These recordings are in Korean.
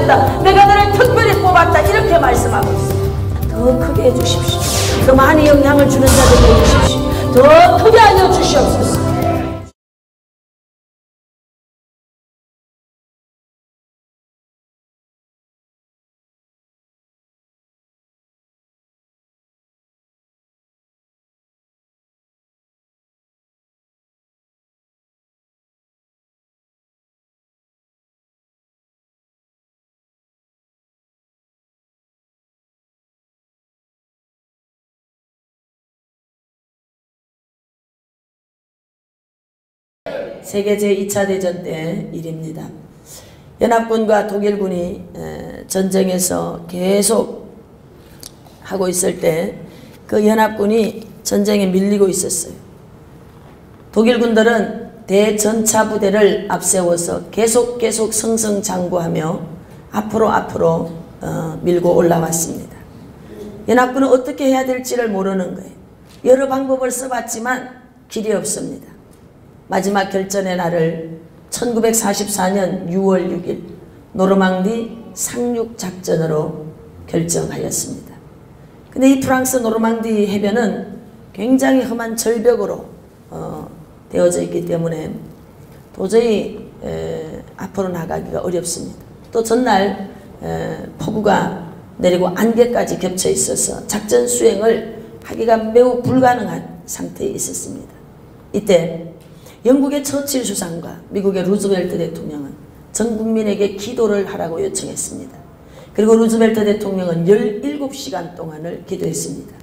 택하였다. 내가 너를 특별히 뽑았다. 이렇게 말씀하고 있어요. 더 크게 해주십시오. 더 많이 영향을 주는 자들에게 해주십시오. 더 크게 하여 주시옵소서. 세계 제2차 대전 때 일입니다. 연합군과 독일군이 전쟁에서 계속 하고 있을 때 그 연합군이 전쟁에 밀리고 있었어요. 독일군들은 대전차 부대를 앞세워서 계속 승승장구하며 앞으로 밀고 올라왔습니다. 연합군은 어떻게 해야 될지를 모르는 거예요. 여러 방법을 써봤지만 길이 없습니다. 마지막 결전의 날을 1944년 6월 6일 노르망디 상륙작전으로 결정하였습니다. 근데 이 프랑스 노르망디 해변은 굉장히 험한 절벽으로 되어져 있기 때문에 도저히 앞으로 나가기가 어렵습니다. 또 전날 폭우가 내리고 안개까지 겹쳐 있어서 작전 수행을 하기가 매우 불가능한 상태에 있었습니다. 이때 영국의 처칠 수상과 미국의 루즈벨트 대통령은 전 국민에게 기도를 하라고 요청했습니다. 그리고 루즈벨트 대통령은 17시간 동안을 기도했습니다.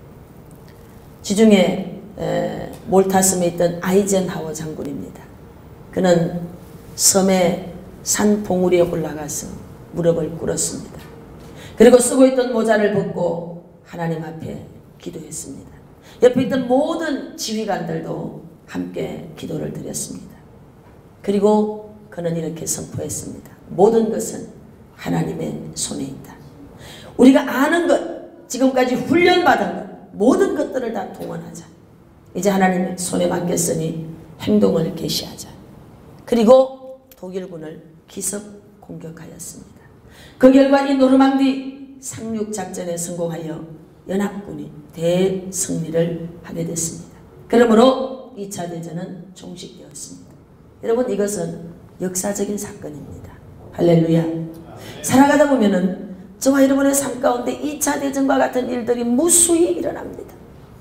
지중해 몰타섬에 있던 아이젠하워 장군입니다. 그는 섬의 산 봉우리에 올라가서 무릎을 꿇었습니다. 그리고 쓰고 있던 모자를 벗고 하나님 앞에 기도했습니다. 옆에 있던 모든 지휘관들도 함께 기도를 드렸습니다. 그리고 그는 이렇게 선포했습니다. 모든 것은 하나님의 손에 있다. 우리가 아는 것, 지금까지 훈련받은 것, 모든 것들을 다 동원하자. 이제 하나님의 손에 맡겼으니 행동을 개시하자. 그리고 독일군을 기습 공격하였습니다. 그 결과 이 노르망디 상륙작전에 성공하여 연합군이 대승리를 하게 됐습니다. 그러므로 2차 대전은 종식되었습니다. 여러분, 이것은 역사적인 사건입니다. 할렐루야. 살아가다 보면은 저와 여러분의 삶 가운데 2차 대전과 같은 일들이 무수히 일어납니다.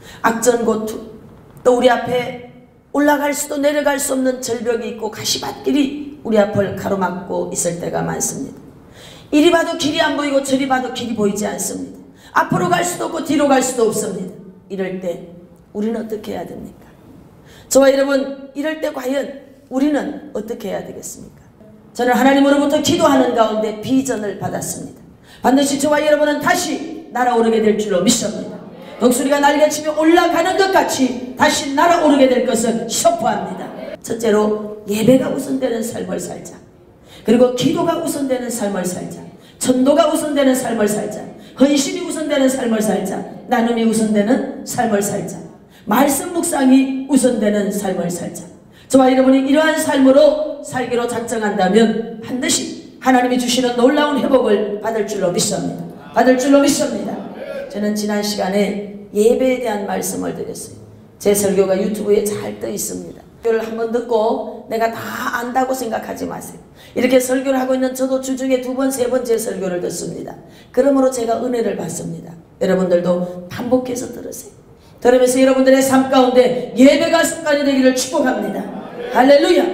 악전고투, 또 우리 앞에 올라갈 수도 내려갈 수 없는 절벽이 있고 가시밭길이 우리 앞을 가로막고 있을 때가 많습니다. 이리 봐도 길이 안 보이고 저리 봐도 길이 보이지 않습니다. 앞으로 갈 수도 없고 뒤로 갈 수도 없습니다. 이럴 때 우리는 어떻게 해야 됩니까? 저와 여러분, 이럴 때 과연 우리는 어떻게 해야 되겠습니까? 저는 하나님으로부터 기도하는 가운데 비전을 받았습니다. 반드시 저와 여러분은 다시 날아오르게 될 줄로 믿습니다. 독수리가 날개치며 올라가는 것 같이 다시 날아오르게 될 것을 선포합니다. 첫째로 예배가 우선되는 삶을 살자. 그리고 기도가 우선되는 삶을 살자. 전도가 우선되는 삶을 살자. 헌신이 우선되는 삶을 살자. 나눔이 우선되는 삶을 살자. 말씀 묵상이 우선되는 삶을 살자. 저와 여러분이 이러한 삶으로 살기로 작정한다면 반드시 하나님이 주시는 놀라운 회복을 받을 줄로 믿습니다. 받을 줄로 믿습니다. 저는 지난 시간에 예배에 대한 말씀을 드렸어요. 제 설교가 유튜브에 잘 떠 있습니다. 설교를 한번 듣고 내가 다 안다고 생각하지 마세요. 이렇게 설교를 하고 있는 저도 주중에 2번, 3번 제 설교를 듣습니다. 그러므로 제가 은혜를 받습니다. 여러분들도 반복해서 들으세요. 들으면서 여러분들의 삶 가운데 예배가 습관이 되기를 축복합니다. 할렐루야.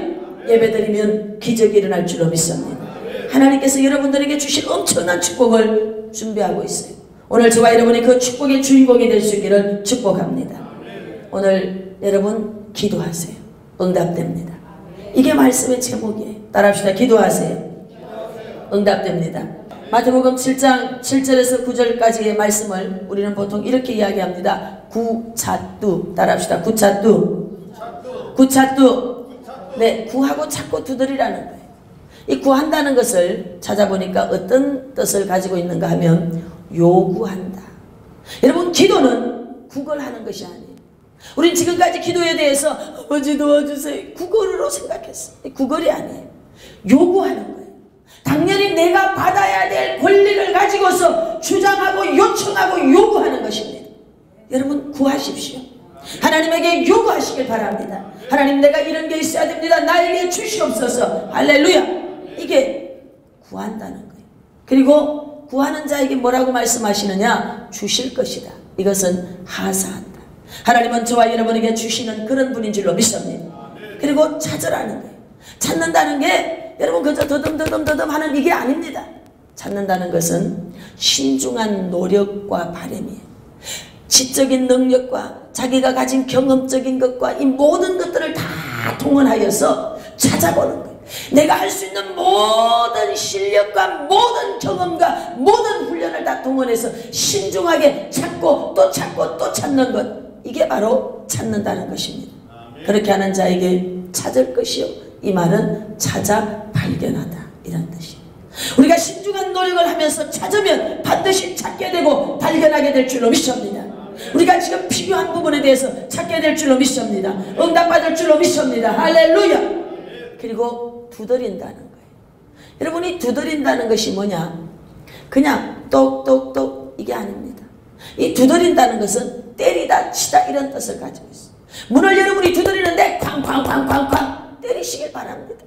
예배드리면 기적이 일어날 줄로 믿습니다. 하나님께서 여러분들에게 주실 엄청난 축복을 준비하고 있어요. 오늘 저와 여러분이 그 축복의 주인공이 될 수 있기를 축복합니다. 오늘 여러분 기도하세요. 응답됩니다. 이게 말씀의 제목이에요. 따라합시다. 기도하세요. 응답됩니다. 마태복음 7장 7절에서 9절까지의 말씀을 우리는 보통 이렇게 이야기합니다. 구찾두. 따라합시다. 구찾두. 구찾두. 네, 구하고 찾고 두드리라는 거예요. 이 구한다는 것을 찾아보니까 어떤 뜻을 가지고 있는가 하면 요구한다. 여러분, 기도는 구걸하는 것이 아니에요. 우린 지금까지 기도에 대해서 아버지 도와주세요, 구걸으로 생각했어요. 구걸이 아니에요. 요구하는 거예요. 당연히 내가 받아야 될 권리를 가지고서 주장하고 요청하고 요구하는 것입니다. 여러분 구하십시오. 하나님에게 요구하시길 바랍니다. 하나님 내가 이런 게 있어야 됩니다. 나에게 주시옵소서. 할렐루야. 이게 구한다는 거예요. 그리고 구하는 자에게 뭐라고 말씀하시느냐? 주실 것이다. 이것은 하사한다. 하나님은 저와 여러분에게 주시는 그런 분인 줄로 믿습니다. 그리고 찾으라는 거예요. 찾는다는 게 여러분 그저 더듬더듬 하는 이게 아닙니다. 찾는다는 것은 신중한 노력과 바람이에요. 지적인 능력과 자기가 가진 경험적인 것과 이 모든 것들을 다 동원하여서 찾아보는 거예요. 내가 할 수 있는 모든 실력과 모든 경험과 모든 훈련을 다 동원해서 신중하게 찾고 또 찾고 또 찾는 것, 이게 바로 찾는다는 것입니다. 그렇게 하는 자에게 찾을 것이요, 이 말은 찾아 발견하다 이런 뜻이에요. 우리가 신중한 노력을 하면서 찾으면 반드시 찾게 되고 발견하게 될 줄로 믿습니다. 우리가 지금 필요한 부분에 대해서 찾게 될 줄로 믿습니다. 응답받을 줄로 믿습니다. 할렐루야. 그리고 두드린다는 거예요. 여러분이 두드린다는 것이 뭐냐? 그냥 똑똑똑 이게 아닙니다. 이 두드린다는 것은 때리다 치다 이런 뜻을 가지고 있어요. 문을 여러분이 두드리는데 쾅쾅쾅쾅쾅 때리시길 바랍니다.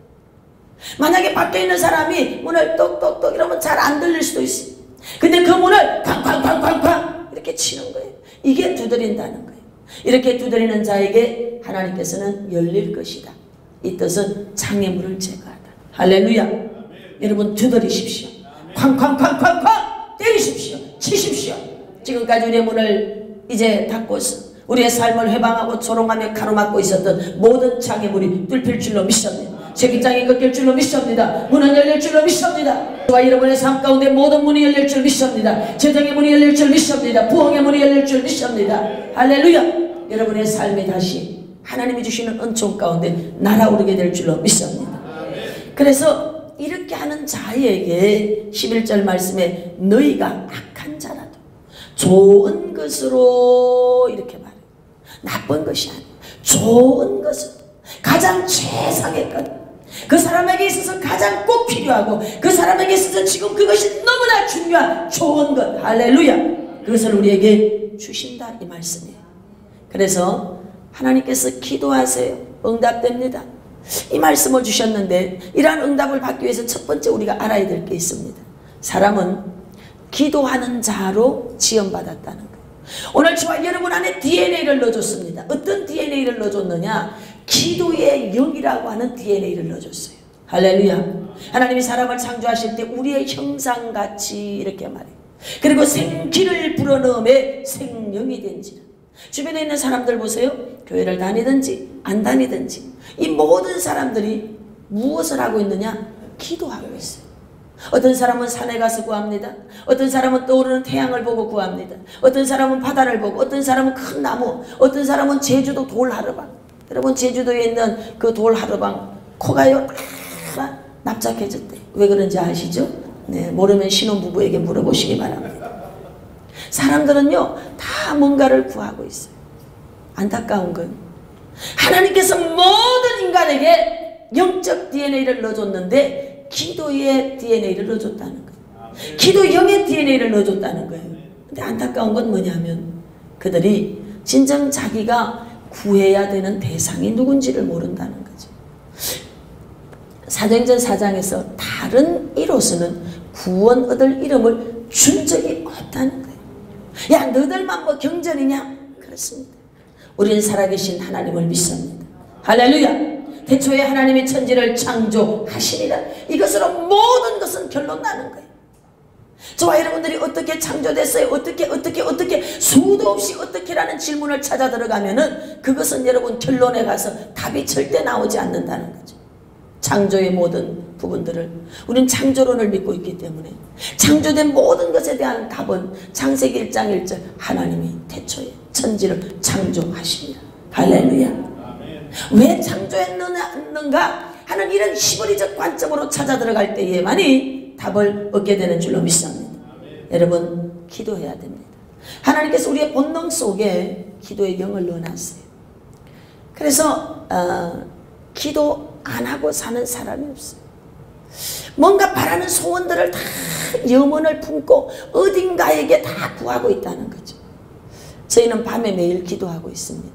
만약에 밖에 있는 사람이 문을 똑똑똑 이러면 잘 안 들릴 수도 있어요. 근데 그 문을 쾅쾅쾅쾅쾅 이렇게 치는 거예요. 이게 두드린다는 거예요. 이렇게 두드리는 자에게 하나님께서는 열릴 것이다. 이 뜻은 장애물을 제거하다. 할렐루야. 여러분 두드리십시오. 쾅쾅쾅쾅쾅 때리십시오. 치십시오. 지금까지 우리의 문을 이제 닫고서 우리의 삶을 회방하고 조롱하며 가로막고 있었던 모든 장애물이 뚫힐 줄로 믿습니다. 제기장이 꺾일 줄로 믿습니다. 문은 열릴 줄로 믿습니다. 저와 여러분의 삶 가운데 모든 문이 열릴 줄 믿습니다. 재정의 문이 열릴 줄 믿습니다. 부흥의 문이 열릴 줄 믿습니다. 할렐루야. 여러분의 삶이 다시 하나님이 주시는 은총 가운데 날아오르게 될 줄로 믿습니다. 그래서 이렇게 하는 자에게 11절 말씀에 너희가 악한 자라도 좋은 것으로 이렇게 말해요. 나쁜 것이 아니에요. 좋은 것으로 가장 최상의 것, 그 사람에게 있어서 가장 꼭 필요하고 그 사람에게 있어서 지금 그것이 너무나 중요한 좋은 것, 할렐루야, 그것을 우리에게 주신다 이 말씀이에요. 그래서 하나님께서 기도하세요. 응답됩니다. 이 말씀을 주셨는데 이러한 응답을 받기 위해서 첫 번째 우리가 알아야 될 게 있습니다. 사람은 기도하는 자로 지원받았다는 거예요. 오늘 저와 여러분 안에 DNA를 넣어줬습니다. 어떤 DNA를 넣어줬느냐? 기도의 영이라고 하는 DNA를 넣어줬어요. 할렐루야. 하나님이 사람을 창조하실 때 우리의 형상같이 이렇게 말해요. 그리고 생기를 불어넣음에 생명이 된지라. 주변에 있는 사람들 보세요. 교회를 다니든지 안 다니든지 이 모든 사람들이 무엇을 하고 있느냐? 기도하고 있어요. 어떤 사람은 산에 가서 구합니다. 어떤 사람은 떠오르는 태양을 보고 구합니다. 어떤 사람은 바다를 보고, 어떤 사람은 큰 나무, 어떤 사람은 제주도 돌하르방. 여러분 제주도에 있는 그 돌하르방 코가요 다 납작해졌대. 왜 그런지 아시죠? 네, 모르면 신혼부부에게 물어보시기 바랍니다. 사람들은요 다 뭔가를 구하고 있어요. 안타까운 건 하나님께서 모든 인간에게 영적 DNA를 넣어줬는데 기도의 DNA를 넣어줬다는 거예요. 기도영의 DNA를 넣어줬다는 거예요. 근데 안타까운 건 뭐냐면 그들이 진정 자기가 구해야 되는 대상이 누군지를 모른다는 거죠. 사도행전 4장에서 다른 이로서는 구원 얻을 이름을 준 적이 없다는 거예요. 야 너들만 뭐 경전이냐? 그렇습니다. 우리는 살아계신 하나님을 믿습니다. 할렐루야. 태초에 하나님이 천지를 창조하시니라. 이것으로 모든 것은 결론 나는 거예요. 저와 여러분들이 어떻게 창조됐어요? 어떻게 수도 없이 어떻게라는 질문을 찾아 들어가면은 그것은 여러분 결론에 가서 답이 절대 나오지 않는다는 거죠. 창조의 모든 부분들을 우리는 창조론을 믿고 있기 때문에 창조된 모든 것에 대한 답은 창세기 1장 1절 하나님이 태초에 천지를 창조하십니다. 할렐루야. 왜 창조했는가 하는 이런 시보리적 관점으로 찾아 들어갈 때에만이 답을 얻게 되는 줄로 믿습니다. 여러분 기도해야 됩니다. 하나님께서 우리의 본능 속에 기도의 영을 넣어놨어요. 그래서 기도 안 하고 사는 사람이 없어요. 뭔가 바라는 소원들을 다 염원을 품고 어딘가에게 다 구하고 있다는 거죠. 저희는 밤에 매일 기도하고 있습니다.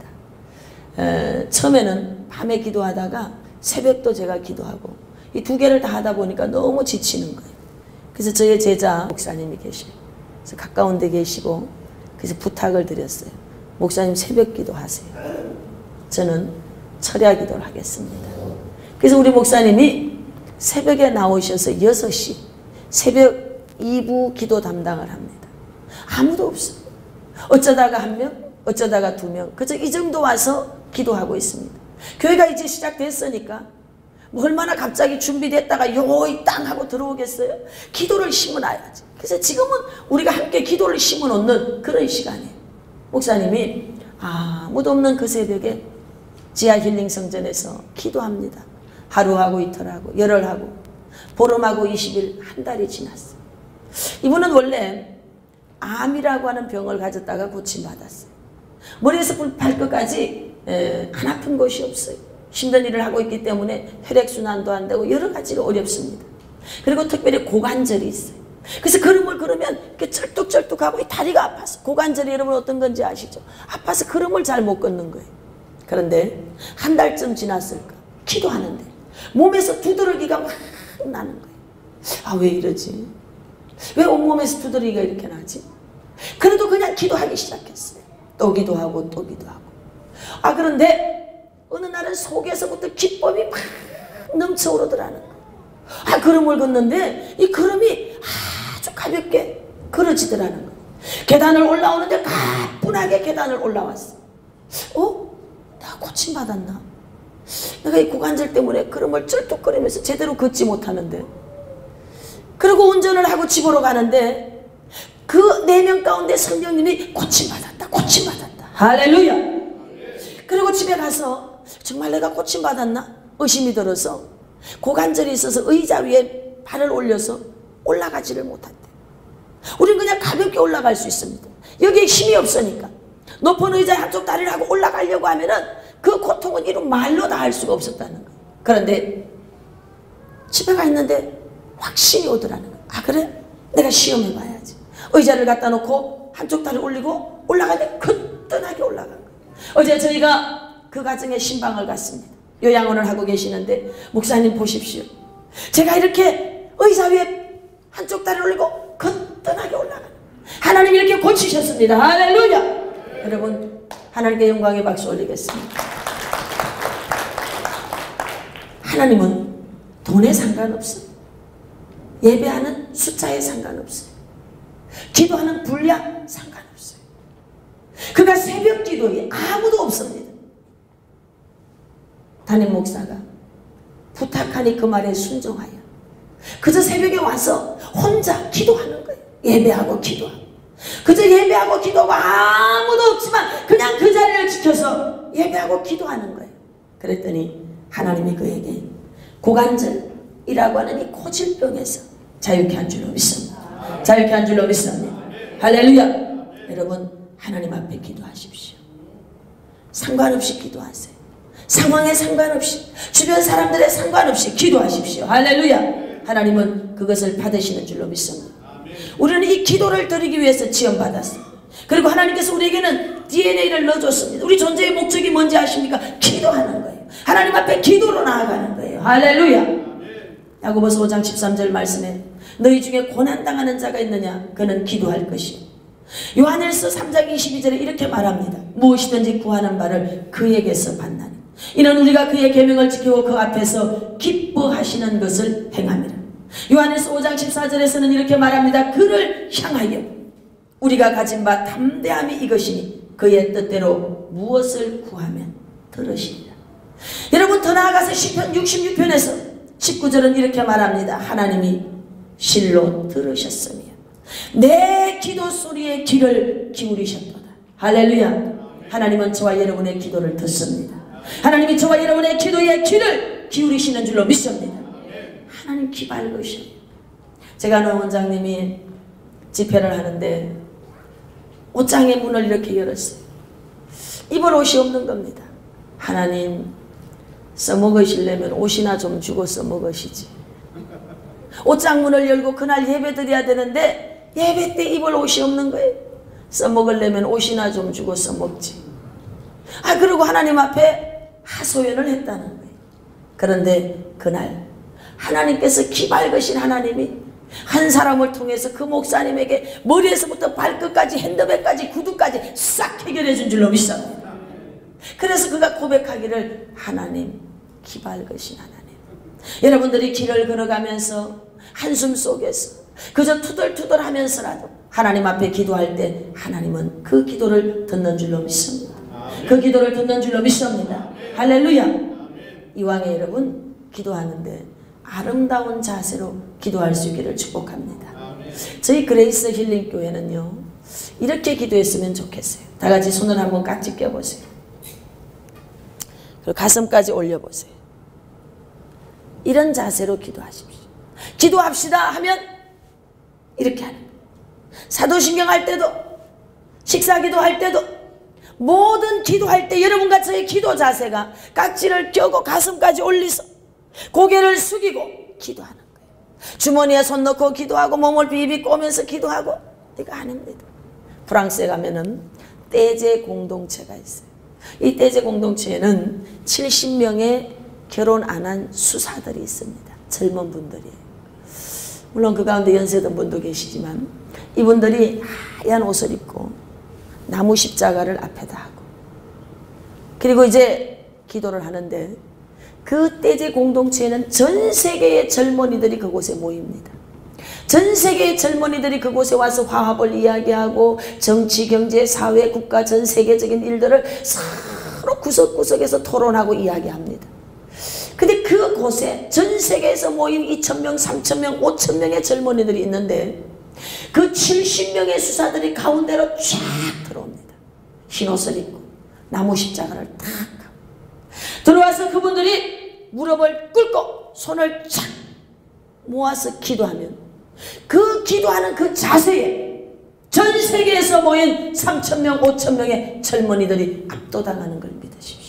처음에는 밤에 기도하다가 새벽도 제가 기도하고 이 두 개를 다 하다 보니까 너무 지치는 거예요. 그래서 저희 제자 목사님이 계셔요. 그래서 가까운 데 계시고 그래서 부탁을 드렸어요. 목사님 새벽 기도하세요. 저는 철야 기도를 하겠습니다. 그래서 우리 목사님이 새벽에 나오셔서 6시 새벽 2부 기도 담당을 합니다. 아무도 없어요. 어쩌다가 1명, 어쩌다가 2명, 그저 이 정도 와서 기도하고 있습니다. 교회가 이제 시작됐으니까 뭐 얼마나 갑자기 준비됐다가 요이 땅 하고 들어오겠어요? 기도를 심어놔야지. 그래서 지금은 우리가 함께 기도를 심어놓는 그런 시간이에요. 목사님이 아무도 없는 그 새벽에 지하 힐링 성전에서 기도합니다. 하루하고 이틀하고 열흘하고 보름하고 20일 한 달이 지났어요. 이분은 원래 암이라고 하는 병을 가졌다가 고침받았어요. 머리에서 발끝까지 안 아픈 곳이 없어요. 힘든 일을 하고 있기 때문에 혈액순환도 안 되고 여러 가지로 어렵습니다. 그리고 특별히 고관절이 있어요. 그래서 걸음을 걸으면 이렇게 쩔뚝쩔뚝하고 이 다리가 아파서, 고관절이 여러분 어떤 건지 아시죠? 아파서 걸음을 잘 못 걷는 거예요. 그런데 한 달쯤 지났을까 기도하는데 몸에서 두드러기가 막 나는 거예요. 왜 이러지? 왜 온몸에서 두드러기가 이렇게 나지? 그래도 그냥 기도하기 시작했어요. 또 기도하고 또 기도하고. 그런데 어느 날은 속에서부터 기쁨이 막 넘쳐오르더라는 거예요. 걸음을 걷는데 이 걸음이 아주 가볍게 걸어지더라는 거예요. 계단을 올라오는데 가뿐하게 계단을 올라왔어. 내가 고침받았나? 내가 이 고관절 때문에 걸음을 쩔뚝거리면서 제대로 걷지 못하는데. 그리고 운전을 하고 집으로 가는데 그 4명 가운데 성령님이 고침받았다, 고침받았다. 할렐루야. 그리고 집에 가서 정말 내가 고침받았나? 의심이 들어서 고관절이 있어서 의자 위에 발을 올려서 올라가지를 못한대. 우리는 그냥 가볍게 올라갈 수 있습니다. 여기에 힘이 없으니까. 높은 의자에 한쪽 다리를 하고 올라가려고 하면은 그 고통은 이런 말로 다 할 수가 없었다는 거예요. 그런데 집에 가 있는데 확신이 오더라는 거예요. 그래? 내가 시험해봐야지. 의자를 갖다 놓고 한쪽 다리 올리고 올라가는데 거뜬하게 올라간 거예요. 어제 저희가 그 가정에 신방을 갔습니다. 요양원을 하고 계시는데 목사님 보십시오. 제가 이렇게 의자 위에 한쪽 다리를 올리고 거뜬하게 올라가는 하나님 이렇게 고치셨습니다. 할렐루야. 여러분 하나님께 영광의 박수 올리겠습니다. 하나님은 돈에 상관없어요. 예배하는 숫자에 상관없어요. 기도하는 분량 상관없어요. 그가 새벽 기도에 아무도 없습니다. 담임 목사가 부탁하니 그 말에 순종하여 그저 새벽에 와서 혼자 기도하는 거예요. 예배하고 기도하고. 그저 예배하고 기도하고 아무도 없지만 그냥 그 자리를 지켜서 예배하고 기도하는 거예요. 그랬더니 하나님이 그에게 고관절이라고 하는 이 고질병에서 자유케 한 줄로 믿습니다. 자유케 한 줄로 믿습니다. 할렐루야. 여러분 하나님 앞에 기도하십시오. 상관없이 기도하세요. 상황에 상관없이, 주변 사람들에 상관없이 기도하십시오. 할렐루야. 하나님은 그것을 받으시는 줄로 믿습니다. 우리는 이 기도를 드리기 위해서 지원받았습니다. 그리고 하나님께서 우리에게는 DNA를 넣어줬습니다. 우리 존재의 목적이 뭔지 아십니까? 기도하는 거예요. 하나님 앞에 기도로 나아가는 거예요. 할렐루야. 야고보서 5장 13절 말씀에 너희 중에 고난당하는 자가 있느냐? 그는 기도할 것이요. 요한일서 3장 22절에 이렇게 말합니다. 무엇이든지 구하는 바를 그에게서 받나니 이는 우리가 그의 계명을 지키고 그 앞에서 기뻐하시는 것을 행함이라. 요한일서 5장 14절에서는 이렇게 말합니다. 그를 향하여 우리가 가진 바 담대함이 이것이니 그의 뜻대로 무엇을 구하면 들으시리라. 여러분 더 나아가서 시편 66편에서 19절은 이렇게 말합니다. 하나님이 실로 들으셨으며 내 기도 소리에 귀를 기울이셨도다. 할렐루야. 하나님은 저와 여러분의 기도를 듣습니다. 하나님이 저와 여러분의 기도에 귀를 기울이시는 줄로 믿습니다. 하나님 귀 밝으셔요. 제가 아는 원장님이 집회를 하는데 옷장의 문을 이렇게 열었어요. 입을 옷이 없는 겁니다. 하나님 써먹으시려면 옷이나 좀 주고 써먹으시지. 옷장문을 열고 그날 예배 드려야 되는데 예배 때 입을 옷이 없는 거예요. 써먹으려면 옷이나 좀 주고 써먹지. 그리고 하나님 앞에 하소연을 했다는 거예요. 그런데 그날 하나님께서 기발거신 하나님이 한 사람을 통해서 그 목사님에게 머리에서부터 발끝까지 핸드백까지 구두까지 싹 해결해 준 줄로 믿습니다. 그래서 그가 고백하기를 하나님, 기발거신 하나님. 여러분들이 길을 걸어가면서 한숨 속에서 그저 투덜투덜 하면서라도 하나님 앞에 기도할 때 하나님은 그 기도를 듣는 줄로 믿습니다. 그 기도를 듣는 줄로 믿습니다. 할렐루야. 이왕에 여러분 기도하는데 아름다운 자세로 기도할 수 있기를 축복합니다. 저희 그레이스 힐링 교회는요, 이렇게 기도했으면 좋겠어요. 다 같이 손을 한번 깍지 껴보세요. 그리고 가슴까지 올려보세요. 이런 자세로 기도하십시오. 기도합시다 하면 이렇게 하는 거예요. 사도신경 할 때도, 식사기도 할 때도, 모든 기도할 때 여러분과 저의 기도 자세가 깍지를 껴고 가슴까지 올리서 고개를 숙이고 기도하는 거예요. 주머니에 손 넣고 기도하고 몸을 비비 꼬면서 기도하고, 이거 아닙니다. 프랑스에 가면은 떼제 공동체가 있어요. 이 떼제 공동체에는 70명의 결혼 안 한 수사들이 있습니다. 젊은 분들이에요. 물론 그 가운데 연세든 분도 계시지만 이분들이 하얀 옷을 입고 나무 십자가를 앞에다 하고, 그리고 이제 기도를 하는데 그 떼제 공동체에는 전 세계의 젊은이들이 그곳에 모입니다. 전 세계의 젊은이들이 그곳에 와서 화합을 이야기하고 정치, 경제, 사회, 국가 전 세계적인 일들을 서로 구석구석에서 토론하고 이야기합니다. 근데 그곳에 전 세계에서 모인 2,000명, 3,000명, 5,000명의 젊은이들이 있는데 그 70명의 수사들이 가운데로 쫙 들어옵니다. 흰 옷을 입고 나무 십자가를 탁 하고 들어와서 그분들이 무릎을 꿇고 손을 착 모아서 기도하면 그 기도하는 그 자세에 전 세계에서 모인 3,000명, 5,000명의 젊은이들이 압도당하는 걸 믿으십시오.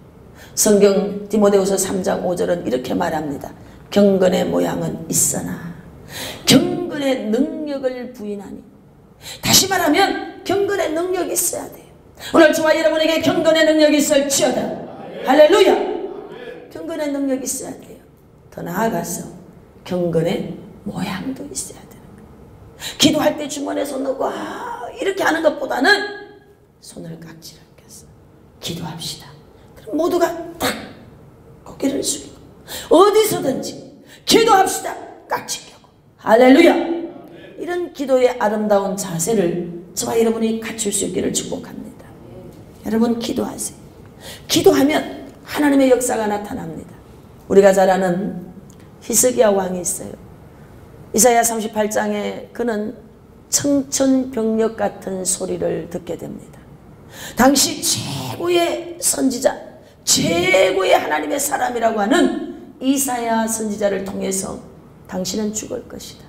성경 디모데후서 3장 5절은 이렇게 말합니다. 경건의 모양은 있으나 경건의 능력을 부인하니. 다시 말하면 경건의 능력이 있어야 돼요. 오늘 저와 여러분에게 경건의 능력이 있을지어다. 할렐루야. 경건의 능력이 있어야 돼요. 더 나아가서 경건의 모양도 있어야 되는 거예요. 기도할 때 주머니에 손 넣고 이렇게 하는 것보다는 손을 깍지를 껴서 기도합시다. 그럼 모두가 딱 고개를 숙이고 어디서든지 기도합시다. 깍지 껴고. 할렐루야. 이런 기도의 아름다운 자세를 저와 여러분이 갖출 수 있기를 축복합니다. 여러분 기도하세요. 기도하면 하나님의 역사가 나타납니다. 우리가 잘 아는 히스기야 왕이 있어요. 이사야 38장에 그는 청천벽력 같은 소리를 듣게 됩니다. 당시 최고의 선지자, 최고의 하나님의 사람이라고 하는 이사야 선지자를 통해서 당신은 죽을 것이다.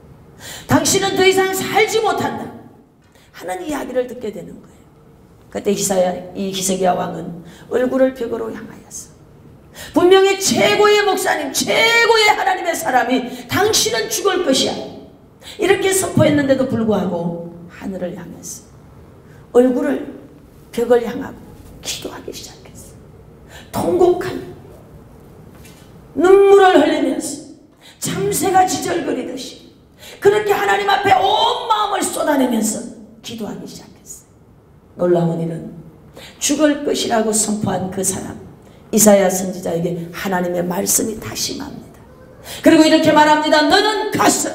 당신은 더 이상 살지 못한다 하는 이야기를 듣게 되는 거예요. 그때 이 히스기야 왕은 얼굴을 벽으로 향하였어. 분명히 최고의 목사님, 최고의 하나님의 사람이 당신은 죽을 것이야 이렇게 선포했는데도 불구하고 하늘을 향했어. 얼굴을 벽을 향하고 기도하기 시작했어. 통곡하며 눈물을 흘리면서 참새가 지절거리듯이 그렇게 하나님 앞에 온 마음을 쏟아내면서 기도하기 시작했어. 놀라운 일은 죽을 것이라고 선포한 그 사람 이사야 선지자에게 하나님의 말씀이 다시 임합니다. 그리고 이렇게 말합니다. 너는 가서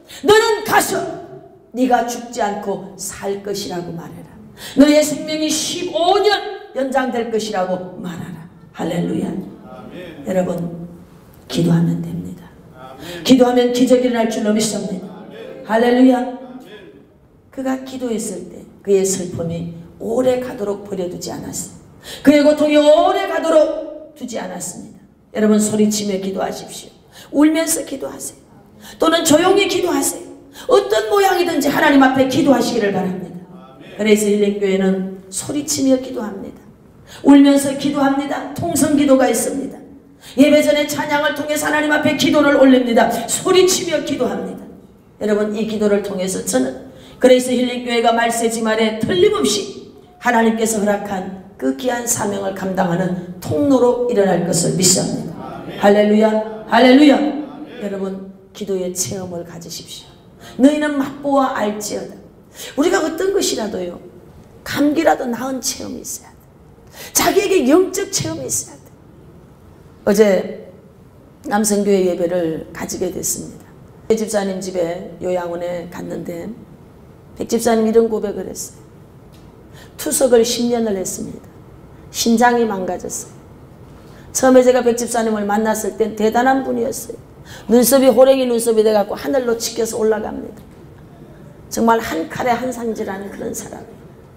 네가 죽지 않고 살 것이라고 말해라. 너의 생명이 15년 연장될 것이라고 말하라. 할렐루야. 아멘. 여러분 기도하면 됩니다. 아멘. 기도하면 기적이 일어날 줄로 믿습니다. 아멘. 할렐루야. 아멘. 그가 기도했을 때 그의 슬픔이 오래 가도록 버려두지 않았습니다. 그의 고통이 오래 가도록 두지 않았습니다. 여러분 소리치며 기도하십시오. 울면서 기도하세요. 또는 조용히 기도하세요. 어떤 모양이든지 하나님 앞에 기도하시기를 바랍니다. 그래서 힐링교회는 소리치며 기도합니다. 울면서 기도합니다. 통성기도가 있습니다. 예배 전에 찬양을 통해서 하나님 앞에 기도를 올립니다. 소리치며 기도합니다. 여러분, 이 기도를 통해서 저는 그레이스 힐링교회가 말세지 말에 틀림없이 하나님께서 허락한 그 귀한 사명을 감당하는 통로로 일어날 것을 믿습니다. 할렐루야, 할렐루야. 여러분, 기도의 체험을 가지십시오. 너희는 맛보아 알지어다. 우리가 어떤 것이라도요, 감기라도 나은 체험이 있어야 돼. 자기에게 영적 체험이 있어야 돼. 어제 남성교회 예배를 가지게 됐습니다. 백 집사님 집에 요양원에 갔는데 백 집사님 이런 고백을 했어요. 투석을 10년을 했습니다. 신장이 망가졌어요. 처음에 제가 백 집사님을 만났을 땐 대단한 분이었어요. 눈썹이 호랭이 눈썹이 돼갖고 하늘로 치켜서 올라갑니다. 정말 한 칼에 한 상지라는 그런 사람이에요.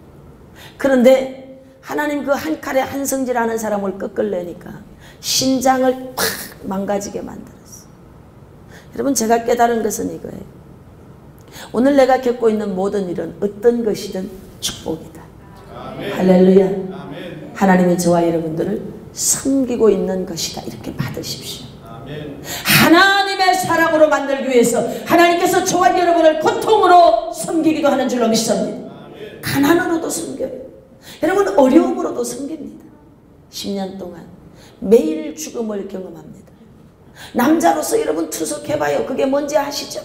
그런데 하나님 그 한 칼에 한 성질하는 사람을 꺾으려니까 신장을 팍 망가지게 만들었어요. 여러분, 제가 깨달은 것은 이거예요. 오늘 내가 겪고 있는 모든 일은 어떤 것이든 축복이다. 아멘. 할렐루야. 아멘. 하나님이 저와 여러분들을 섬기고 있는 것이다. 이렇게 받으십시오. 아멘. 하나님의 사람으로 만들기 위해서 하나님께서 저와 여러분을 고통으로 섬기기도 하는 줄로 믿습니다. 아멘. 가난으로도 섬겨요. 여러분, 어려움으로도 섬깁니다. 10년 동안 매일 죽음을 경험합니다. 남자로서 여러분 투석해봐요. 그게 뭔지 아시죠?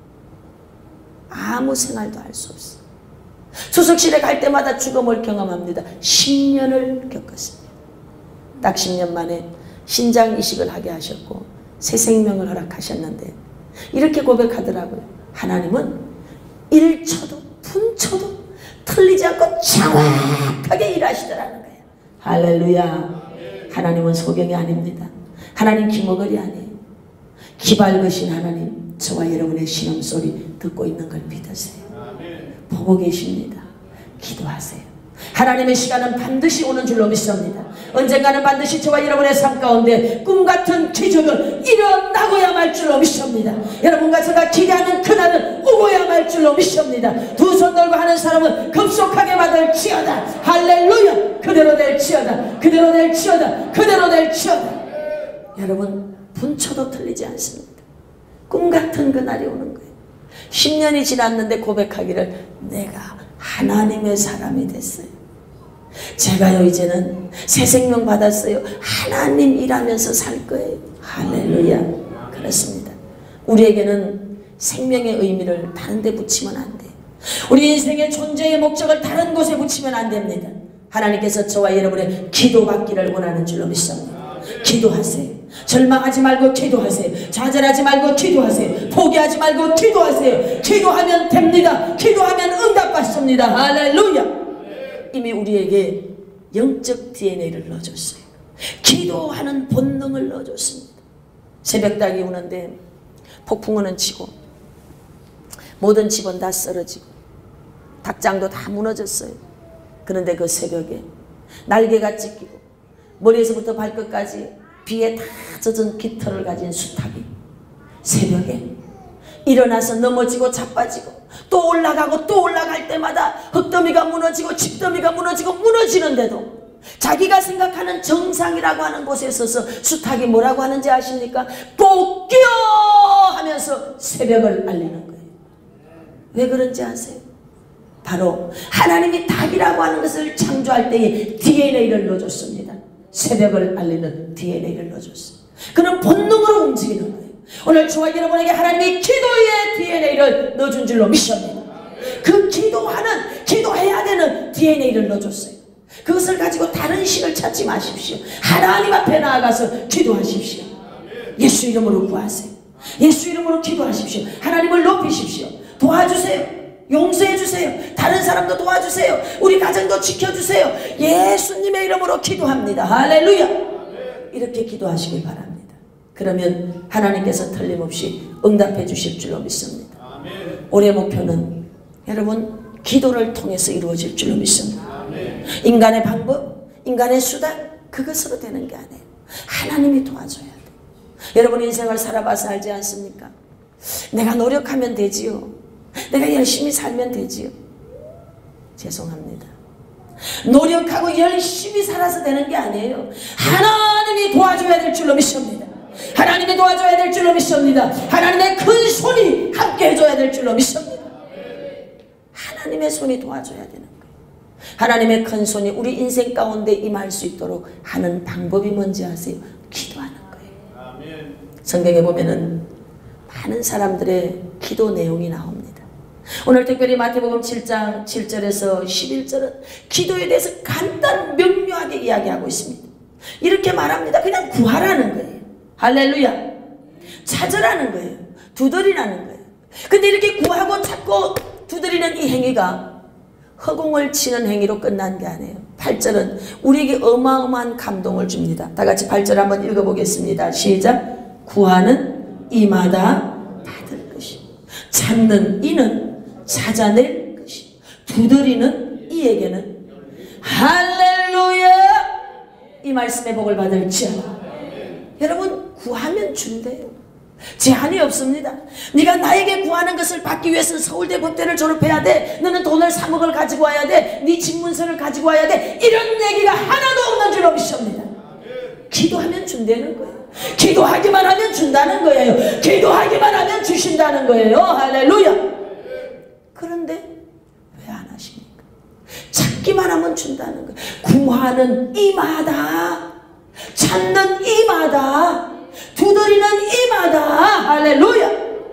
아무 생활도 할 수 없어요. 투석실에 갈 때마다 죽음을 경험합니다. 10년을 겪었습니다. 딱 10년 만에 신장 이식을 하게 하셨고 새 생명을 허락하셨는데 이렇게 고백하더라고요. 하나님은 1초도 분초도 틀리지 않고 정확하게 일하시더라는 거예요. 할렐루야. 하나님은 소경이 아닙니다. 하나님 기머거리 아니에요. 기발거신 하나님, 저와 여러분의 신음소리 듣고 있는 걸 믿으세요. 보고 계십니다. 기도하세요. 하나님의 시간은 반드시 오는 줄로 믿습니다. 언젠가는 반드시 저와 여러분의 삶 가운데 꿈같은 기적은 일어나고야 말 줄로 믿습니다. 여러분과 제가 기대하는 그날은 오고야 말 줄로 믿습니다. 두 손 들고 하는 사람은 급속하게 받을지어다. 할렐루야. 그대로 될지어다. 그대로 될지어다. 그대로 될지어다. 여러분, 분초도 틀리지 않습니다. 꿈같은 그날이 오는 거예요. 10년이 지났는데 고백하기를 내가 하나님의 사람이 됐어요. 제가요 이제는 새 생명 받았어요. 하나님 일하면서 살 거예요. 할렐루야. 그렇습니다. 우리에게는 생명의 의미를 다른 데 붙이면 안 돼요. 우리 인생의 존재의 목적을 다른 곳에 붙이면 안 됩니다. 하나님께서 저와 여러분의 기도받기를 원하는 줄로 믿습니다. 기도하세요. 절망하지 말고 기도하세요. 좌절하지 말고 기도하세요. 포기하지 말고 기도하세요. 기도하면 됩니다. 기도하면 응답받습니다. 할렐루야. 이미 우리에게 영적 DNA를 넣어줬어요. 기도하는 본능을 넣어줬습니다. 새벽닭이 우는데 폭풍우는 치고 모든 집은 다 쓰러지고 닭장도 다 무너졌어요. 그런데 그 새벽에 날개가 찢기고 머리에서부터 발끝까지 비에 다 젖은 깃털을 가진 수탉이 새벽에 일어나서 넘어지고 자빠지고 또 올라가고 또 올라갈 때마다 흙더미가 무너지고 집더미가 무너지고 무너지는데도 자기가 생각하는 정상이라고 하는 곳에 서서 수탉이 뭐라고 하는지 아십니까? 복귀요 하면서 새벽을 알리는 거예요. 왜 그런지 아세요? 바로 하나님이 닭이라고 하는 것을 창조할 때에 DNA를 넣어줬습니다. 새벽을 알리는 DNA를 넣어줬어요. 그는 본능으로 움직이는 거예요. 오늘 저와 여러분에게 하나님이 기도의 DNA를 넣어준 줄로 믿습니다. 그 기도해야 되는 DNA를 넣어줬어요. 그것을 가지고 다른 신을 찾지 마십시오. 하나님 앞에 나아가서 기도하십시오. 예수 이름으로 구하세요. 예수 이름으로 기도하십시오. 하나님을 높이십시오. 도와주세요. 용서해 주세요. 다른 사람도 도와주세요. 우리 가정도 지켜주세요. 예수님의 이름으로 기도합니다. 할렐루야. 이렇게 기도하시길 바랍니다. 그러면 하나님께서 틀림없이 응답해 주실 줄로 믿습니다. 올해 목표는 여러분 기도를 통해서 이루어질 줄로 믿습니다. 인간의 방법, 인간의 수단 그것으로 되는 게 아니에요. 하나님이 도와줘야 돼요. 여러분 인생을 살아봐서 알지 않습니까? 내가 노력하면 되지요. 내가 열심히 살면 되지요. 죄송합니다. 노력하고 열심히 살아서 되는 게 아니에요. 하나님이 도와줘야 될 줄로 믿습니다. 하나님이 도와줘야 될 줄로 믿습니다. 하나님의 큰 손이 함께 해줘야 될 줄로 믿습니다. 하나님의 손이 도와줘야 되는 거예요. 하나님의 큰 손이 우리 인생 가운데 임할 수 있도록 하는 방법이 뭔지 아세요? 기도하는 거예요. 성경에 보면은 많은 사람들의 기도 내용이 나옵니다. 오늘 특별히 마태복음 7장 7절에서 11절은 기도에 대해서 간단 명료하게 이야기하고 있습니다. 이렇게 말합니다. 그냥 구하라는 거예요. 할렐루야. 찾으라는 거예요. 두드리라는 거예요. 근데 이렇게 구하고 찾고 두드리는 이 행위가 허공을 치는 행위로 끝난 게 아니에요. 8절은 우리에게 어마어마한 감동을 줍니다. 다 같이 8절 한번 읽어보겠습니다. 시작. 구하는 이마다 받을 것이요 찾는 이는 찾아낼 것이요 두드리는 이에게는 할렐루야 이 말씀의 복을 받을지어다. 여러분 구하면 준대요. 제한이 없습니다. 네가 나에게 구하는 것을 받기 위해서는 서울대 법대를 졸업해야 돼. 너는 돈을 3억을 가지고 와야 돼. 네 집문서를 가지고 와야 돼. 이런 얘기가 하나도 없는 줄로 믿습니다. 기도하면 준다는 거예요. 기도하기만 하면 준다는 거예요. 기도하기만 하면 주신다는 거예요. 할렐루야. 그런데 왜 안 하십니까? 찾기만 하면 준다는 거예요. 구하는 이마다 찾는 이마다 두드리는 이마다 할렐루야.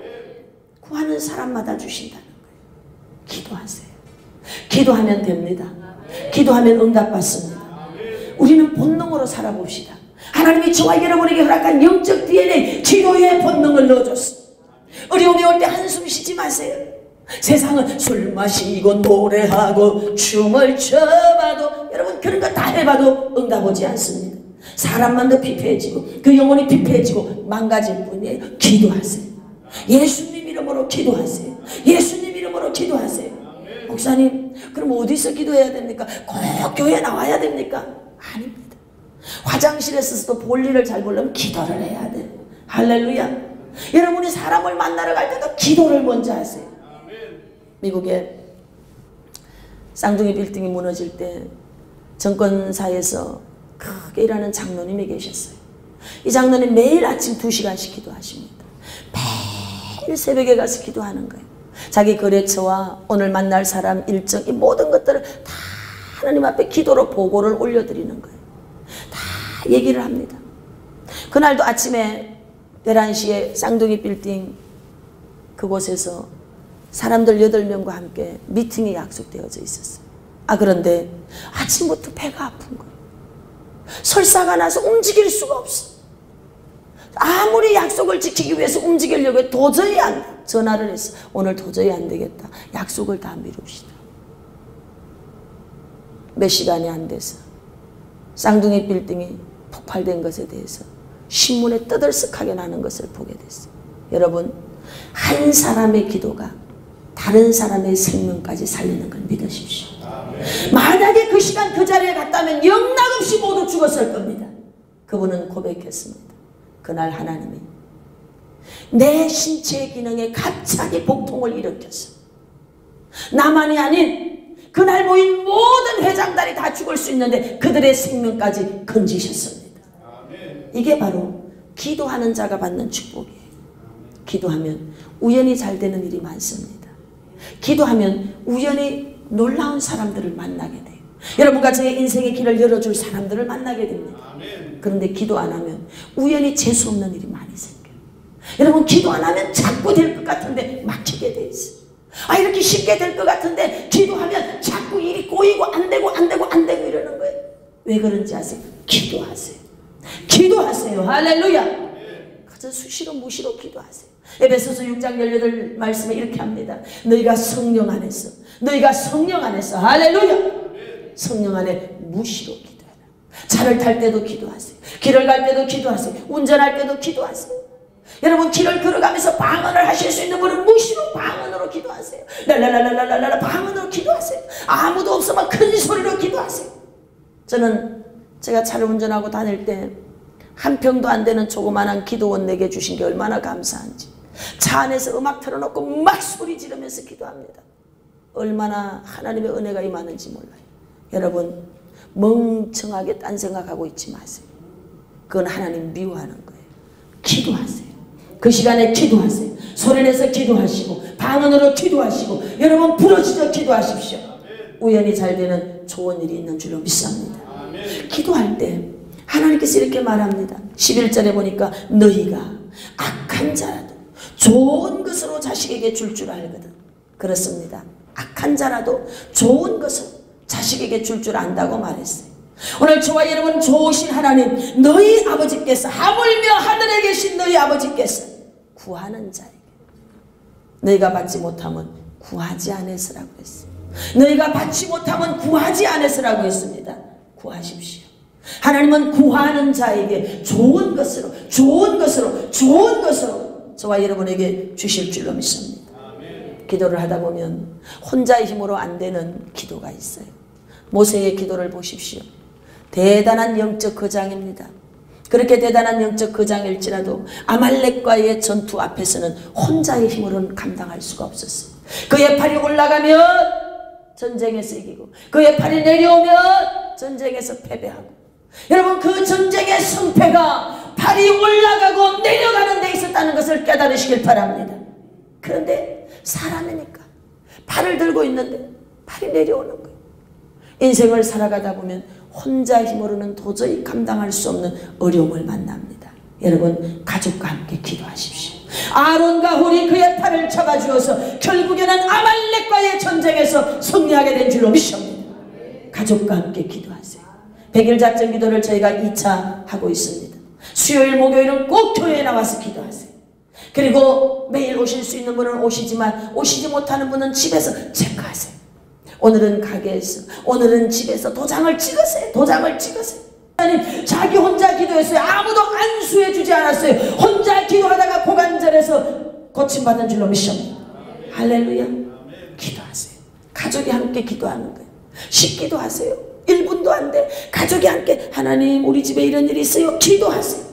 구하는 사람마다 주신다는 거예요. 기도하세요. 기도하면 됩니다. 기도하면 응답받습니다. 우리는 본능으로 살아봅시다. 하나님이 저와 여러분에게 허락한 영적 DNA 기도의 본능을 넣어줬어. 어려움이 올 때 한숨 쉬지 마세요. 세상은 술 마시고 노래하고 춤을 춰봐도 여러분 그런 거 다 해봐도 응답 오지 않습니다. 사람만 더 피폐해지고 그 영혼이 피폐해지고 망가질 뿐이에요. 기도하세요. 예수님 이름으로 기도하세요. 예수님 이름으로 기도하세요. 목사님 그럼 어디서 기도해야 됩니까? 꼭 교회 나와야 됩니까? 아닙니다. 화장실에서도 볼일을 잘 보려면 기도를 해야 돼요. 할렐루야. 여러분이 사람을 만나러 갈 때도 기도를 먼저 하세요. 미국에 쌍둥이 빌딩이 무너질 때 정권사에서 크게 일하는 장로님이 계셨어요. 이 장로님 매일 아침 2시간씩 기도하십니다. 매일 새벽에 가서 기도하는 거예요. 자기 거래처와 오늘 만날 사람 일정 이 모든 것들을 다 하나님 앞에 기도로 보고를 올려드리는 거예요. 다 얘기를 합니다. 그날도 아침에 11시에 쌍둥이 빌딩 그곳에서 사람들 8명과 함께 미팅이 약속되어져 있었어요. 그런데 아침부터 배가 아픈 거예요. 설사가 나서 움직일 수가 없어. 아무리 약속을 지키기 위해서 움직이려고 해도 도저히 안 돼. 전화를 했어. 오늘 도저히 안 되겠다. 약속을 다 미룹시다. 몇 시간이 안 돼서 쌍둥이 빌딩이 폭발된 것에 대해서 신문에 떠들썩하게 나는 것을 보게 됐어요. 여러분 한 사람의 기도가 다른 사람의 생명까지 살리는 걸 믿으십시오. 만약에 그 시간 그 자리에 갔다면 영락없이 모두 죽었을 겁니다. 그분은 고백했습니다. 그날 하나님이 내 신체의 기능에 갑자기 복통을 일으켰어. 나만이 아닌 그날 모인 모든 회장단이 다 죽을 수 있는데 그들의 생명까지 건지셨습니다. 이게 바로 기도하는 자가 받는 축복이에요. 기도하면 우연히 잘 되는 일이 많습니다. 기도하면 우연히 놀라운 사람들을 만나게 돼요. 여러분과 저의 인생의 길을 열어줄 사람들을 만나게 됩니다. 그런데 기도 안 하면 우연히 재수없는 일이 많이 생겨요. 여러분 기도 안 하면 자꾸 될 것 같은데 막히게 돼 있어요. 이렇게 쉽게 될 것 같은데 기도하면 자꾸 일이 꼬이고 안 되고 이러는 거예요. 왜 그런지 아세요? 기도하세요. 기도하세요. 할렐루야. 가서 수시로 무시로 기도하세요. 에베소서 6장 18 말씀에 이렇게 합니다. 너희가 성령 안에서 할렐루야. 성령 안에 무시로 기도해라. 차를 탈 때도 기도하세요. 길을 갈 때도 기도하세요. 운전할 때도 기도하세요. 여러분 길을 걸어가면서 방언을 하실 수 있는 분은 무시로 방언으로 기도하세요. 랄랄랄랄랄랄라 방언으로 기도하세요. 아무도 없으면 큰 소리로 기도하세요. 저는 제가 차를 운전하고 다닐 때 한 평도 안 되는 조그만한 기도원 내게 주신 게 얼마나 감사한지 차 안에서 음악 틀어놓고 막 소리 지르면서 기도합니다. 얼마나 하나님의 은혜가 임하는지 몰라요. 여러분 멍청하게 딴 생각하고 있지 마세요. 그건 하나님 미워하는 거예요. 기도하세요. 그 시간에 기도하세요. 소리내서 기도하시고 방언으로 기도하시고 여러분 부르짖어 기도하십시오. 우연히 잘 되는 좋은 일이 있는 줄로 믿습니다. 기도할 때 하나님께서 이렇게 말합니다. 11절에 보니까 너희가 악한 자라도 좋은 것으로 자식에게 줄 줄 알거든. 그렇습니다. 악한 자라도 좋은 것을 자식에게 줄 줄 안다고 말했어요. 오늘 저와 여러분 좋으신 하나님, 너희 아버지께서, 하물며 하늘에 계신 너희 아버지께서 구하는 자에게 너희가 받지 못하면 구하지 않으시라고 했어요. 너희가 받지 못하면 구하지 않으시라고 했습니다. 구하십시오. 하나님은 구하는 자에게 좋은 것으로 저와 여러분에게 주실 줄로 믿습니다. 기도를 하다 보면 혼자의 힘으로 안 되는 기도가 있어요. 모세의 기도를 보십시오. 대단한 영적 거장입니다. 그렇게 대단한 영적 거장일지라도 아말렉과의 전투 앞에서는 혼자의 힘으로는 감당할 수가 없었어요. 그의 팔이 올라가면 전쟁에서 이기고 그의 팔이 내려오면 전쟁에서 패배하고, 여러분 그 전쟁의 승패가 팔이 올라가고 내려가는 데 있었다는 것을 깨달으시길 바랍니다. 그런데 사람이니까 팔을 들고 있는데 팔이 내려오는 거예요. 인생을 살아가다 보면 혼자 힘으로는 도저히 감당할 수 없는 어려움을 만납니다. 여러분 가족과 함께 기도하십시오. 아론과 훌이 그의 팔을 잡아주어서 결국에는 아말렉과의 전쟁에서 승리하게 된 줄로 믿습니다. 가족과 함께 기도하세요. 100일 작전 기도를 저희가 2차 하고 있습니다. 수요일 목요일은 꼭 교회에 나와서 기도하세요. 그리고 매일 오실 수 있는 분은 오시지만 오시지 못하는 분은 집에서 체크하세요. 오늘은 가게에서, 오늘은 집에서 도장을 찍으세요. 도장을 찍으세요. 하나님 자기 혼자 기도했어요. 아무도 안수해 주지 않았어요. 혼자 기도하다가 고관절에서 고침받은 줄로 믿습니다. 할렐루야. 기도하세요. 가족이 함께 기도하는 거예요. 식기도 하세요. 1분도 안 돼. 가족이 함께 하나님 우리 집에 이런 일이 있어요. 기도하세요.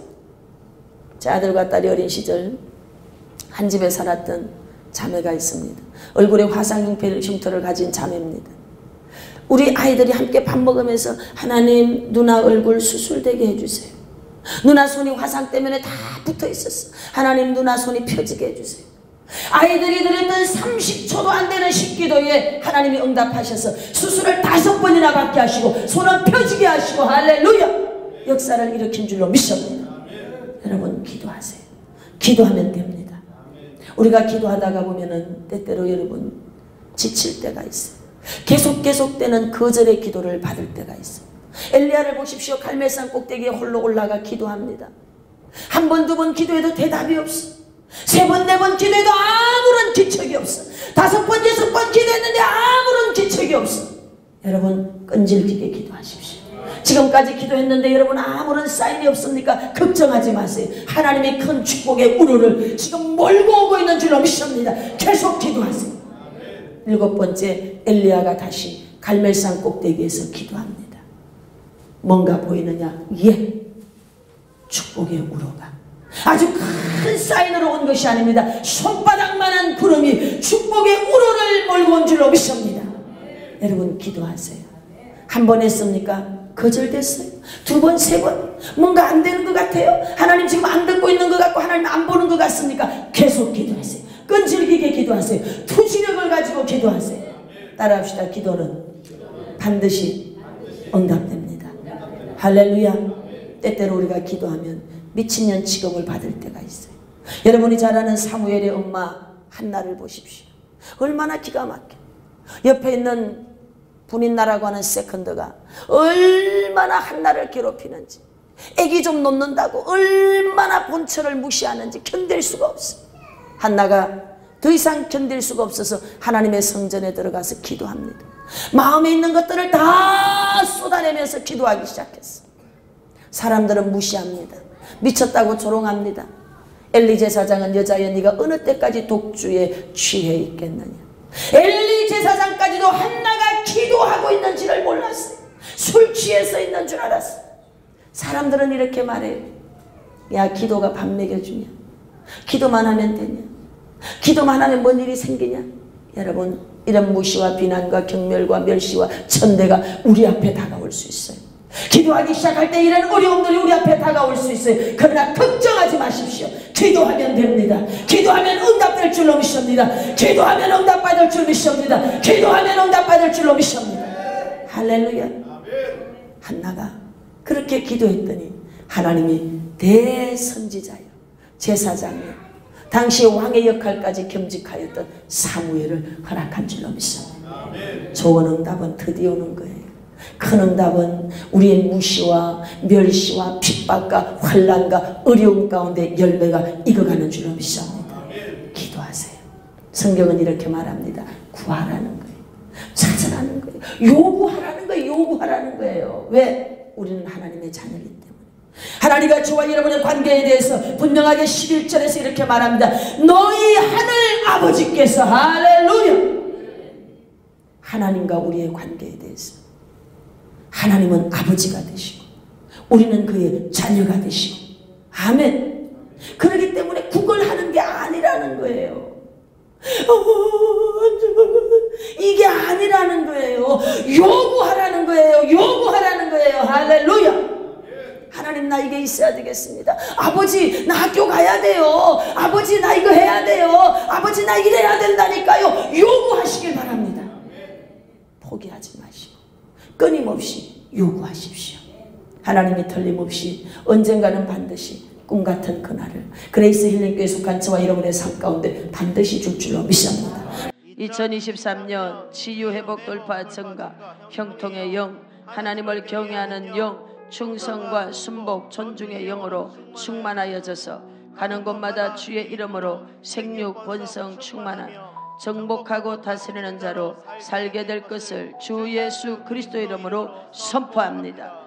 제 아들과 딸이 어린 시절 한 집에 살았던 자매가 있습니다. 얼굴에 화상 흉터를 가진 자매입니다. 우리 아이들이 함께 밥 먹으면서 하나님 누나 얼굴 수술되게 해주세요. 누나 손이 화상 때문에 다 붙어 있었어. 하나님 누나 손이 펴지게 해주세요. 아이들이 드렸던 30초도 안 되는 식기도에 하나님이 응답하셔서 수술을 5번이나 받게 하시고 손을 펴지게 하시고 할렐루야 역사를 일으킨 줄로 믿습니다. 여러분 기도하세요. 기도하면 됩니다. 우리가 기도하다가 보면은 때때로 여러분 지칠 때가 있어요. 계속되는 거절의 기도를 받을 때가 있어요. 엘리야를 보십시오. 갈멜산 꼭대기에 홀로 올라가 기도합니다. 1번, 2번 기도해도 대답이 없어. 3번, 4번 기도해도 아무런 기척이 없어. 5번, 6번 기도했는데 아무런 기척이 없어. 여러분 끈질기게 기도하십시오. 지금까지 기도했는데 여러분 아무런 사인이 없습니까? 걱정하지 마세요. 하나님의 큰 축복의 우르를 지금 몰고 오고 있는 줄로 믿습니다. 계속 기도하세요. 7번째 엘리야가 다시 갈멜산 꼭대기에서 기도합니다. 뭔가 보이느냐? 예, 축복의 우러가 아주 큰 사인으로 온 것이 아닙니다. 손바닥만한 구름이 축복의 우러를 몰고 온 줄로 믿습니다. 여러분 기도하세요. 1번 했습니까? 거절됐어요. 2번, 3번 뭔가 안 되는 것 같아요. 하나님 지금 안 듣고 있는 것 같고 하나님 안 보는 것 같습니까? 계속 기도하세요. 끈질기게 기도하세요. 투지력을 가지고 기도하세요. 따라합시다. 기도는 반드시 응답됩니다. 할렐루야. 때때로 우리가 기도하면 미친년 취급을 받을 때가 있어요. 여러분이 잘 아는 사무엘의 엄마 한나를 보십시오. 얼마나 기가 막혀. 옆에 있는 분인나라고 하는 세컨드가 얼마나 한나를 괴롭히는지, 애기 좀 놓는다고 얼마나 본처를 무시하는지 견딜 수가 없어. 한나가 더 이상 견딜 수가 없어서 하나님의 성전에 들어가서 기도합니다. 마음에 있는 것들을 다 쏟아내면서 기도하기 시작했어. 사람들은 무시합니다. 미쳤다고 조롱합니다. 엘리 제사장은 여자여 네가 어느 때까지 독주에 취해 있겠느냐. 엘리 제사장까지도 한나가 기도하고 있는지를 몰랐어요. 술 취해서 있는 줄 알았어요. 사람들은 이렇게 말해요. 야 기도가 밥 먹여주냐. 기도만 하면 되냐. 기도만 하면 뭔 일이 생기냐. 여러분 이런 무시와 비난과 경멸과 멸시와 천대가 우리 앞에 다가올 수 있어요. 기도하기 시작할 때 이런 어려움들이 우리 앞에 다가올 수 있어요. 그러나 걱정하지 마십시오. 기도하면 됩니다. 기도하면 응답될 줄로 믿습니다. 기도하면 응답받을 줄 믿습니다. 기도하면 응답받을 줄로 믿습니다. 할렐루야. 한나가 그렇게 기도했더니 하나님이 대선지자요, 제사장이요, 당시 왕의 역할까지 겸직하였던 사무엘을 허락한 줄로 믿습니다. 좋은 응답은 드디어 오는 거예요. 큰 응답은 우리의 무시와 멸시와 핍박과 환난과 어려움 가운데 열매가 익어가는 줄로 믿습니다. 기도하세요. 성경은 이렇게 말합니다. 구하라는 거예요. 찾으라는 거예요. 요구하라는 거예요. 요구하라는 거예요. 왜? 우리는 하나님의 자녀이기 때문에. 하나님과 저와 여러분의 관계에 대해서 분명하게 11절에서 이렇게 말합니다. 너희 하늘 아버지께서, 할렐루야, 하나님과 우리의 관계에 대해서, 하나님은 아버지가 되시고 우리는 그의 자녀가 되시고, 아멘. 그렇기 때문에 구걸하는 게 아니라는 거예요. 이게 아니라는 거예요. 요구하라는 거예요. 요구하라는 거예요. 할렐루야. 하나님, 나 이게 있어야 되겠습니다. 아버지, 나 학교 가야 돼요. 아버지, 나 이거 해야 돼요. 아버지, 나 이래야 된다니까요. 요구하시길 바랍니다. 포기하지 마시고 끊임없이 요구하십시오. 하나님이 틀림없이 언젠가는 반드시 꿈같은 그날을 그레이스 힐링교회에 속한 저와 여러분의 삶 가운데 반드시 줄 줄로 믿습니다. 2023년 치유회복 돌파 증가, 형통의 영, 하나님을 경외하는 영, 충성과 순복 존중의 영으로 충만하여져서 가는 곳마다 주의 이름으로 생육 번성 충만한 정복하고 다스리는 자로 살게 될 것을 주 예수 그리스도 이름으로 선포합니다.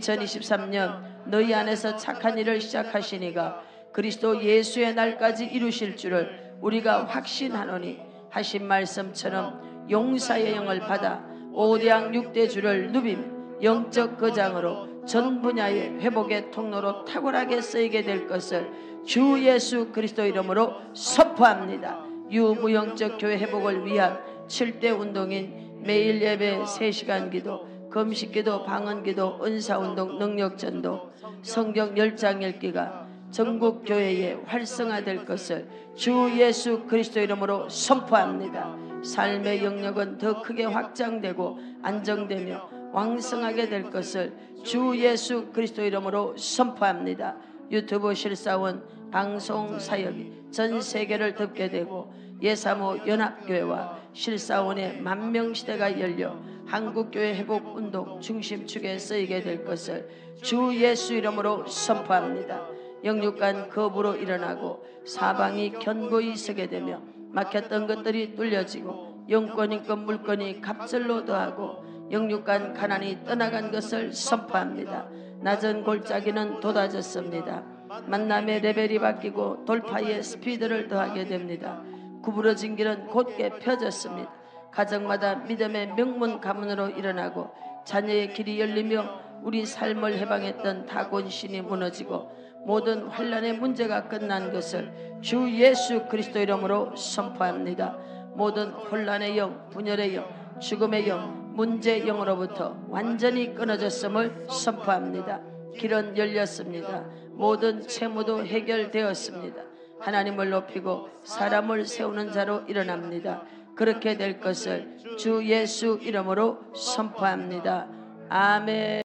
2023년 너희 안에서 착한 일을 시작하시니가 그리스도 예수의 날까지 이루실 줄을 우리가 확신하노니 하신 말씀처럼 용사의 영을 받아 오대양 6대 주를 누비며 영적 거장으로 전 분야의 회복의 통로로 탁월하게 쓰이게 될 것을 주 예수 그리스도 이름으로 선포합니다. 유무영적 교회 회복을 위한 7대 운동인 매일 예배 3시간 기도, 금식기도, 방언기도, 은사운동, 능력전도, 성경 10장 읽기가 전국 교회에 활성화될 것을 주 예수 그리스도 이름으로 선포합니다. 삶의 영역은 더 크게 확장되고 안정되며 왕성하게 될 것을 주 예수 그리스도 이름으로 선포합니다. 유튜브 실사원 방송 사역이 전 세계를 덮게 되고 예사모 연합교회와 실사원의 만명시대가 열려 한국교회 회복운동 중심축에 쓰이게 될 것을 주 예수 이름으로 선포합니다. 영육간 거부로 일어나고 사방이 견고히 서게 되며 막혔던 것들이 뚫려지고 영권, 인권, 물권이 갑절로 더하고 영육간 가난이 떠나간 것을 선포합니다. 낮은 골짜기는 돋아졌습니다. 만남의 레벨이 바뀌고 돌파의 스피드를 더하게 됩니다. 구부러진 길은 곧게 펴졌습니다. 가정마다 믿음의 명문 가문으로 일어나고 자녀의 길이 열리며 우리 삶을 해방했던 다곤신이 무너지고 모든 환난의 문제가 끝난 것을 주 예수 그리스도 이름으로 선포합니다. 모든 혼란의 영, 분열의 영, 죽음의 영, 문제의 영으로부터 완전히 끊어졌음을 선포합니다. 길은 열렸습니다. 모든 채무도 해결되었습니다. 하나님을 높이고 사람을 세우는 자로 일어납니다. 그렇게 될 것을 주 예수 이름으로 선포합니다. 아멘.